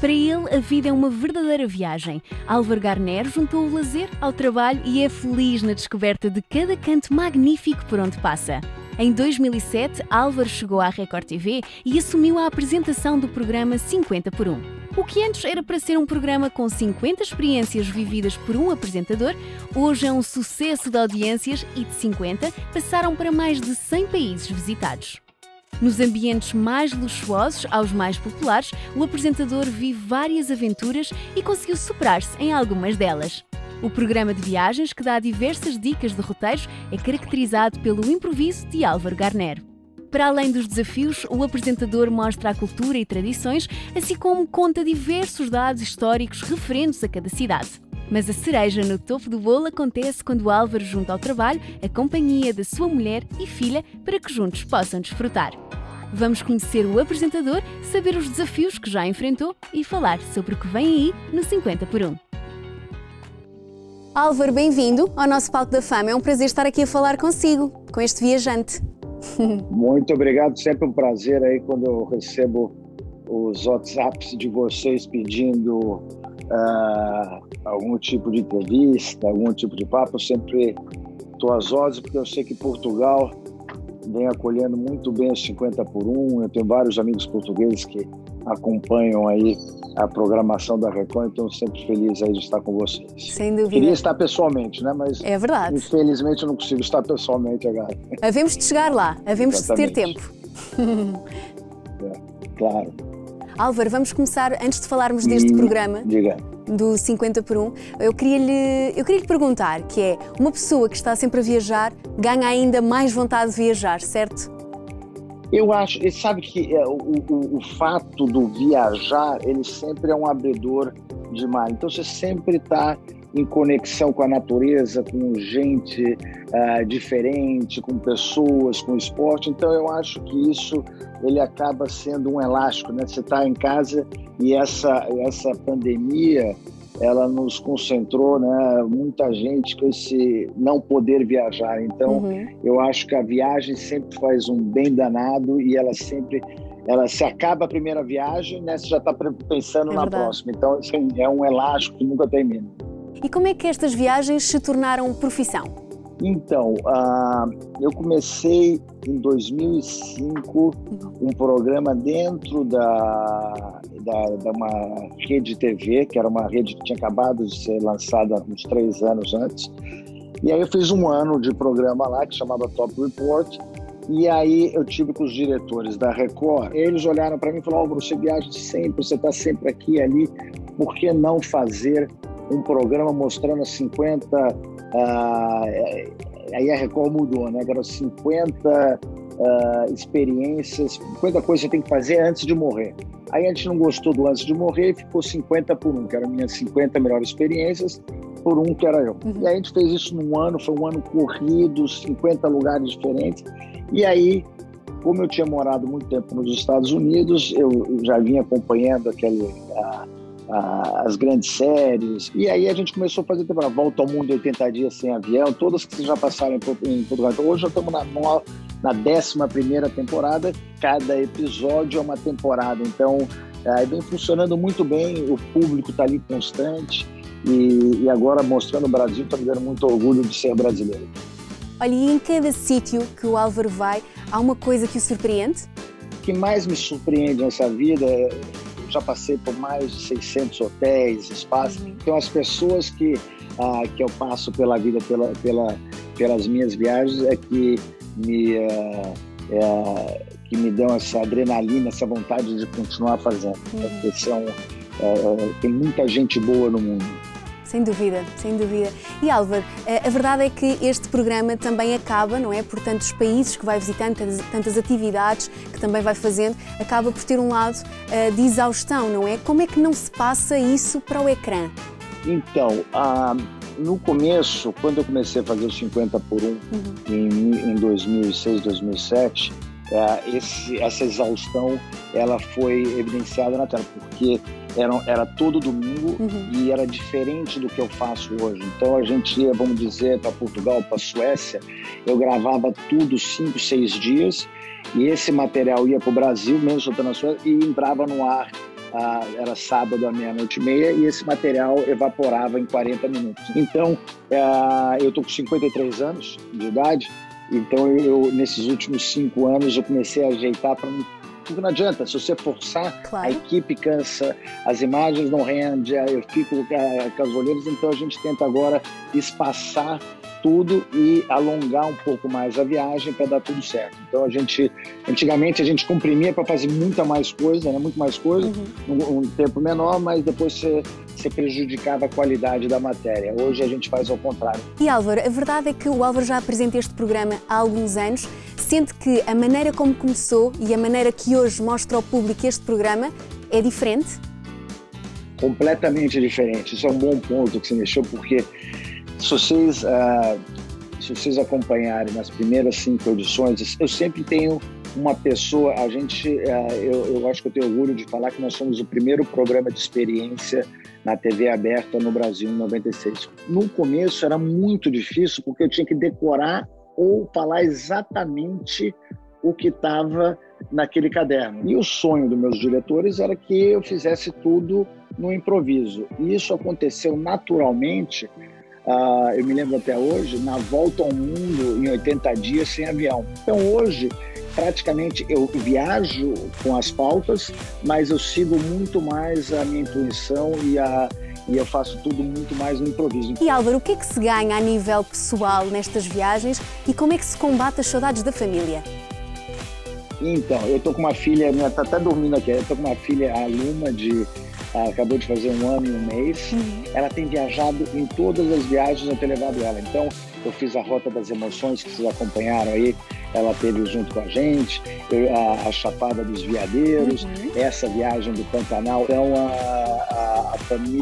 Para ele, a vida é uma verdadeira viagem. Álvaro Garner juntou o lazer ao trabalho e é feliz na descoberta de cada canto magnífico por onde passa. Em 2007, Álvaro chegou à Record TV e assumiu a apresentação do programa 50 por 1. O que antes era para ser um programa com 50 experiências vividas por um apresentador, hoje é um sucesso de audiências e de 50 passaram para mais de 100 países visitados. Nos ambientes mais luxuosos aos mais populares, o apresentador vive várias aventuras e conseguiu superar-se em algumas delas. O programa de viagens, que dá diversas dicas de roteiros, é caracterizado pelo improviso de Álvaro Garner. Para além dos desafios, o apresentador mostra a cultura e tradições, assim como conta diversos dados históricos referentes a cada cidade. Mas a cereja no topo do bolo acontece quando Álvaro junta ao trabalho a companhia da sua mulher e filha para que juntos possam desfrutar. Vamos conhecer o apresentador, saber os desafios que já enfrentou e falar sobre o que vem aí no 50 por 1. Álvaro, bem-vindo ao nosso Palco da Fama. É um prazer estar aqui a falar consigo, com este viajante. Muito obrigado, sempre um prazer aí quando eu recebo os WhatsApps de vocês pedindo algum tipo de entrevista, algum tipo de papo. Eu sempre estou às ordens, porque eu sei que Portugal vem acolhendo muito bem os 50 por 1. Eu tenho vários amigos portugueses que acompanham aí a programação da Record, então sempre feliz aí de estar com vocês. Sem dúvida. Queria estar pessoalmente, né? Mas é verdade. Infelizmente eu não consigo estar pessoalmente agora. Havemos de chegar lá, havemos Exatamente. de ter tempo. Claro. Álvaro, vamos começar, antes de falarmos deste programa, diga. Do 50 por 1, eu queria lhe perguntar, que é, uma pessoa que está sempre a viajar ganha ainda mais vontade de viajar, certo? Eu acho, e sabe que o fato do viajar, ele sempre é um abridor de mar. Então você sempre está em conexão com a natureza, com gente diferente, com pessoas, com esporte. Então eu acho que isso ele acaba sendo um elástico, né? Você está em casa e essa pandemia ela nos concentrou, né? Muita gente com esse não poder viajar. Então, eu acho que a viagem sempre faz um bem danado e ela se acaba a primeira viagem, né? Você já está pensando na próxima. Então, assim, é um elástico que nunca termina. E como é que estas viagens se tornaram profissão? Então, eu comecei em 2005 um programa dentro da uma rede de TV, que era uma rede que tinha acabado de ser lançada uns 3 anos antes. E aí eu fiz um ano de programa lá, que chamava Top Report. E aí eu tive com os diretores da Record. Eles olharam para mim e falaram: Álvaro, você viaja sempre, você está sempre aqui e ali, por que não fazer um programa mostrando as 50... aí a Record mudou, né? Agora 50 experiências, 50 coisas que você tem que fazer antes de morrer. Aí a gente não gostou do antes de morrer e ficou 50 por 1, que eram minhas 50 melhores experiências, por 1 que era eu. E aí a gente fez isso num ano, foi um ano corrido, 50 lugares diferentes. E aí, como eu tinha morado muito tempo nos Estados Unidos, eu já vinha acompanhando as grandes séries, e aí a gente começou a fazer a Volta ao Mundo 80 Dias Sem Avião, todas que já passaram em Portugal. Então, hoje já estamos na 11ª temporada, cada episódio é uma temporada, então vem funcionando muito bem, o público está ali constante, e agora mostrando o Brasil, está me dando muito orgulho de ser brasileiro. Olha, e em cada sítio que o Álvaro vai, há uma coisa que o surpreende? O que mais me surpreende nessa vida já passei por mais de 600 hotéis, espaços. Então, as pessoas que eu passo pela vida, pelas minhas viagens, é que me dão essa adrenalina, essa vontade de continuar fazendo. Porque tem muita gente boa no mundo. Sem dúvida, sem dúvida. E Álvaro, a verdade é que este programa também acaba, não é? Por tantos países que vai visitando, tantas atividades que também vai fazendo, acaba por ter um lado de exaustão, não é? Como é que não se passa isso para o ecrã? Então, no começo, quando eu comecei a fazer os 50 por 1 em 2006, 2007, essa exaustão ela foi evidenciada na tela, porque era todo domingo e era diferente do que eu faço hoje. Então a gente ia, vamos dizer, para Portugal, para Suécia, eu gravava tudo 5, 6 dias e esse material ia para o Brasil, mesmo soltando na Suécia, e entrava no ar era sábado à 00:30 e esse material evaporava em 40 minutos. Então, eu estou com 53 anos de idade, então nesses últimos 5 anos eu comecei a ajeitar para mim. Porque não adianta, se você forçar, claro, a equipe cansa, as imagens não rendem, eu fico com as olheiras, então a gente tenta agora espaçar tudo e alongar um pouco mais a viagem para dar tudo certo. Então antigamente a gente comprimia para fazer muito mais coisa, num tempo menor, mas depois você prejudicava a qualidade da matéria. Hoje a gente faz ao contrário. E Álvaro, a verdade é que o Álvaro já apresenta este programa há alguns anos. Sente que a maneira como começou e a maneira que hoje mostra ao público este programa é diferente? Completamente diferente. Isso é um bom ponto que você mexeu, porque se vocês acompanharem nas primeiras 5 edições, eu sempre tenho uma pessoa, eu acho que eu tenho orgulho de falar que nós somos o primeiro programa de experiência na TV aberta no Brasil, em 96. No começo era muito difícil, porque eu tinha que decorar ou falar exatamente o que estava naquele caderno. E o sonho dos meus diretores era que eu fizesse tudo no improviso. E isso aconteceu naturalmente, eu me lembro até hoje, na volta ao mundo em 80 dias sem avião. Então hoje, praticamente, eu viajo com as pautas, mas eu sigo muito mais a minha intuição e eu faço tudo muito mais no improviso. E Álvaro, o que é que se ganha a nível pessoal nestas viagens e como é que se combate as saudades da família? Então, eu tô com uma filha, minha tá até dormindo aqui, eu tô com uma filha, a Luma, acabou de fazer 1 ano e 1 mês. Ela tem viajado em todas as viagens, eu tenho levado ela. Então, eu fiz a Rota das Emoções, que vocês acompanharam aí, ela teve junto com a gente, a Chapada dos Veadeiros, essa viagem do Pantanal. Então, a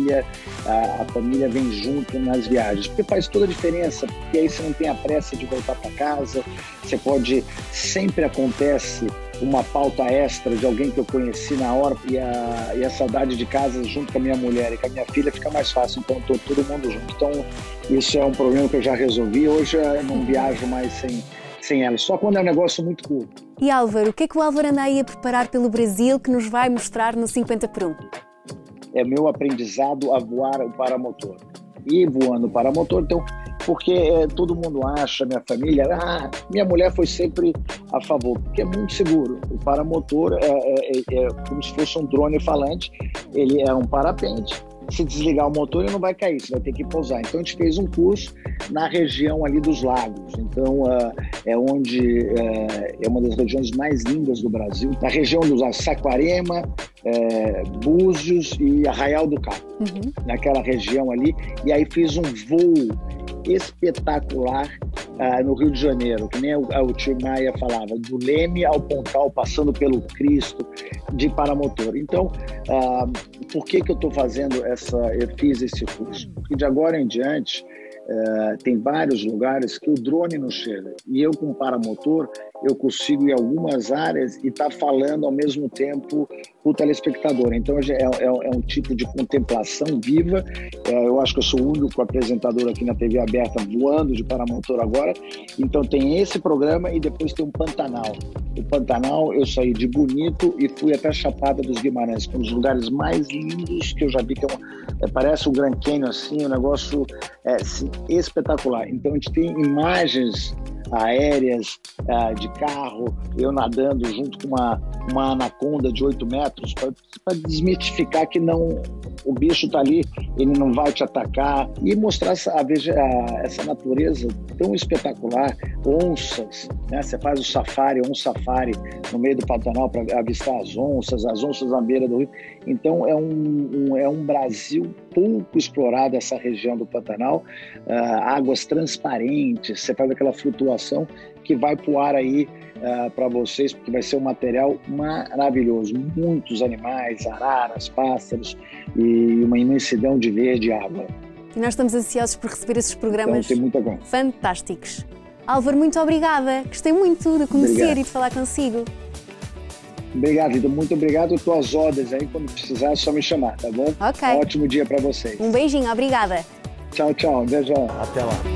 família vem junto nas viagens, porque faz toda a diferença, porque aí você não tem a pressa de voltar para casa, você pode, sempre acontece uma pauta extra de alguém que eu conheci na hora e a saudade de casa junto com a minha mulher e com a minha filha fica mais fácil, então estou todo mundo junto. Então isso é um problema que eu já resolvi, hoje eu não viajo mais sem ela, só quando é um negócio muito curto. E Álvaro, o que é que o Álvaro anda aí a preparar pelo Brasil que nos vai mostrar no 50 por 1? É meu aprendizado a voar o paramotor. E voando o paramotor, então, porque todo mundo acha, minha família, minha mulher foi sempre a favor, porque é muito seguro. O paramotor é como se fosse um drone falante, ele é um parapente. Se desligar o motor, ele não vai cair, você vai ter que pousar. Então, a gente fez um curso na região ali dos lagos. Então, é uma das regiões mais lindas do Brasil. Na região dos Saquarema, Búzios e Arraial do Cabo. Naquela região ali. E aí fiz um voo espetacular no Rio de Janeiro, que nem o tio Maia falava, do Leme ao Pontal, passando pelo Cristo, de paramotor. Então, por que eu estou fazendo eu fiz esse curso? Porque de agora em diante, tem vários lugares que o drone não chega. E eu, com paramotor, eu consigo ir em algumas áreas e estar falando ao mesmo tempo para o telespectador. Então, é um tipo de contemplação viva. Eu acho que eu sou o único apresentador aqui na TV aberta voando de paramotor agora. Então, tem esse programa e depois tem o Pantanal. O Pantanal, eu saí de Bonito e fui até a Chapada dos Guimarães, que é um dos lugares mais lindos que eu já vi, que parece o Grand Canyon, assim, um negócio assim, espetacular. Então, a gente tem imagens aéreas de carro, eu nadando junto com uma anaconda de 8 metros para desmitificar que o bicho está ali, ele não vai te atacar e mostrar essa natureza tão espetacular. Onças, né? Você faz um safari no meio do Pantanal para avistar as onças na beira do rio. Então é um Brasil pouco explorado, essa região do Pantanal, águas transparentes, você faz aquela flutuação que vai pro ar aí para vocês, porque vai ser um material maravilhoso. Muitos animais, araras, pássaros e uma imensidão de verde e água. E nós estamos ansiosos por receber esses programas fantásticos. Álvaro, muito obrigada. Gostei muito de conhecer e de falar consigo. Obrigado, Rita. Muito obrigado. Eu estou às ordens aí. Quando precisar, é só me chamar, tá bom? Ok. Ótimo dia para vocês. Um beijinho. Obrigada. Tchau, tchau. Um beijão. Até lá.